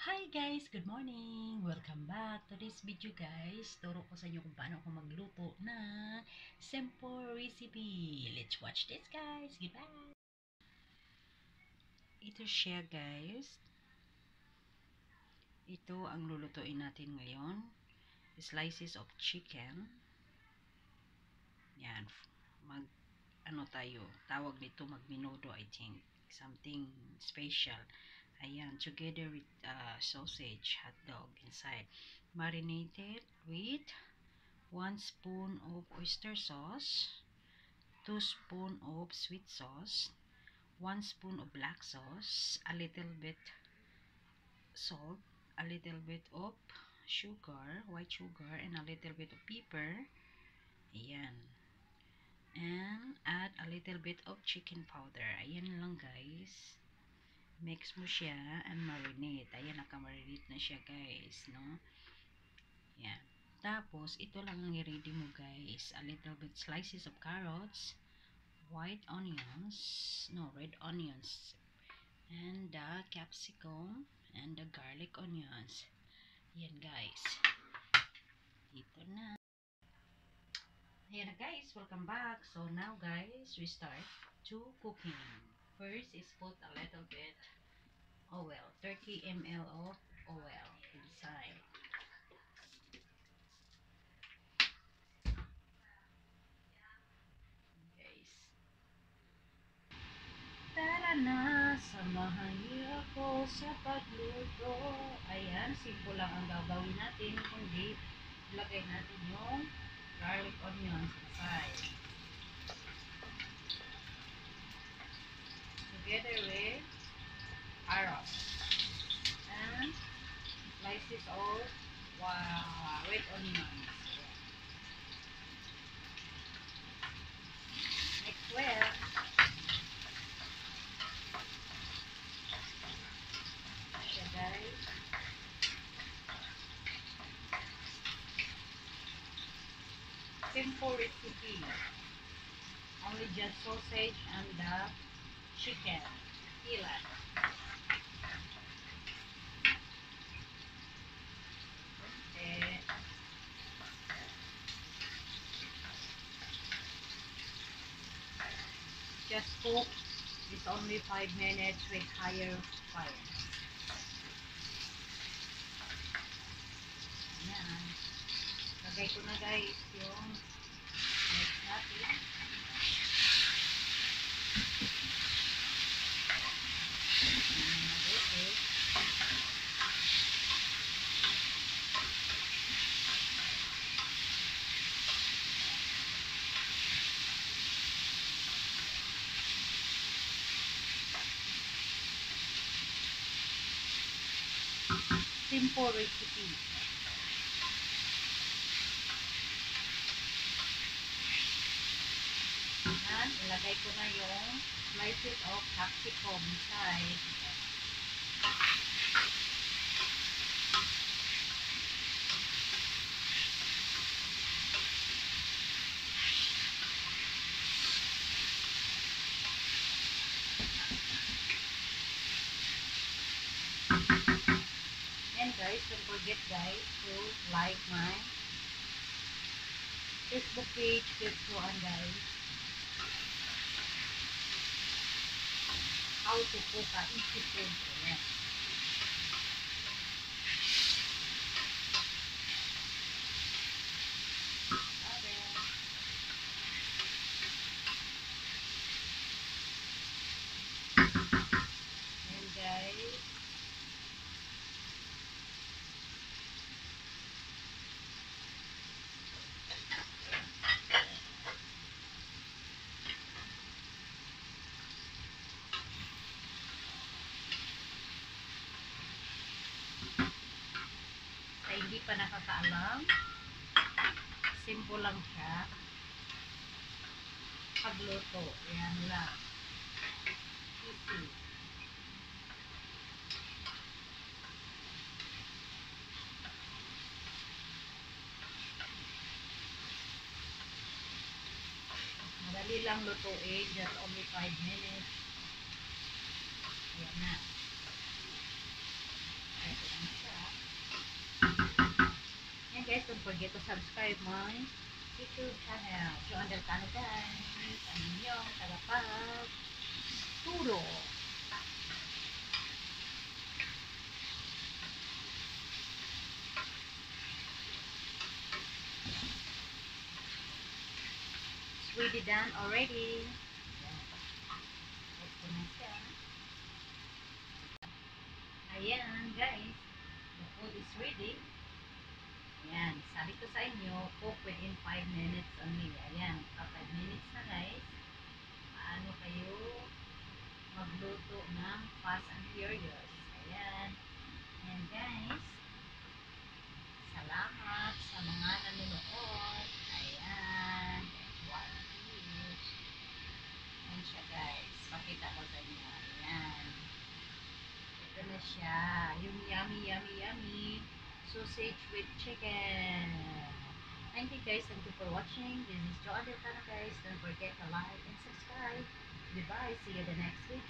Hi guys! Good morning! Welcome back to this video guys. Turo ko sa inyo kung paano ako magluto na simple recipe. Let's watch this guys. Goodbye! Ito siya guys. Ito ang lulutuin natin ngayon. Slices of chicken. Yan. Mag ano tayo. Tawag nito magminudo I think. Something special. Ayan. Together with sausage, hot dog inside. Marinated with 1 spoon of oyster sauce, 2 spoon of sweet sauce, 1 spoon of black sauce, a little bit salt, a little bit of sugar, white sugar, and a little bit of pepper. Ayan. And add a little bit of chicken powder. Ayan lang guys. Mix mo siya and marinate. Ayan, nakamarinate na siya guys, no? Ayan. Tapos, ito lang ang i-ready mo guys. A little bit slices of carrots, white onions, no, red onions, and the capsicum, and the garlic onions. Ayan guys. Dito na. Ayan na guys, welcome back. So now guys, we start to cooking. First is put a little bit oil, 30 ml of oil inside. Guys. Tara na, samahan niyo ako sa pagluto. Ayan, simple lang ang gagawin natin, kundi ilagay natin yung garlic onions inside. Together with carrots and slices of red onions. Mix well. Siya guys. Simple recipe. Only just sausage and the chicken. Ilan. Eh, just cook. It's only 5 minutes with higher fire. Ayan. Lagay ko na guys yung mix natin. Okay. Simple recipe. Yan, ilagay ko na yung slices of capsicum inside. And guys, don't forget guys to like my Facebook page, Kitsuan guys. How to cook a easy food. Ayan. And guys, ay hindi pa nakakaalam, simple lang siya pagluto. Yan lang. Easy. Madali lang lutuin, just only 5 minutes. Ayan na. Ito na. forget to subscribe my YouTube channel. Joan Del Cano guys. Ang inyong tagapag turo. It's ready done already. Ito na siya. Ayan guys. The food is ready. Ayan. Sabi ko sa inyo, cook within 5 minutes only. Ayan. 5 minutes na guys. Paano kayo magluto ng Fast and Furious. Ayan. And guys, salamat sa mga nanonood. Ayan. One, two. Ayan siya guys. Pakita ko sa inyo. Ayan. Ito na siya. Yung yummy, yummy, yummy sausage with chicken. Thank you guys. Thank you for watching. This is Joan Del Cano guys. Don't forget to like and subscribe. Goodbye. See you the next video.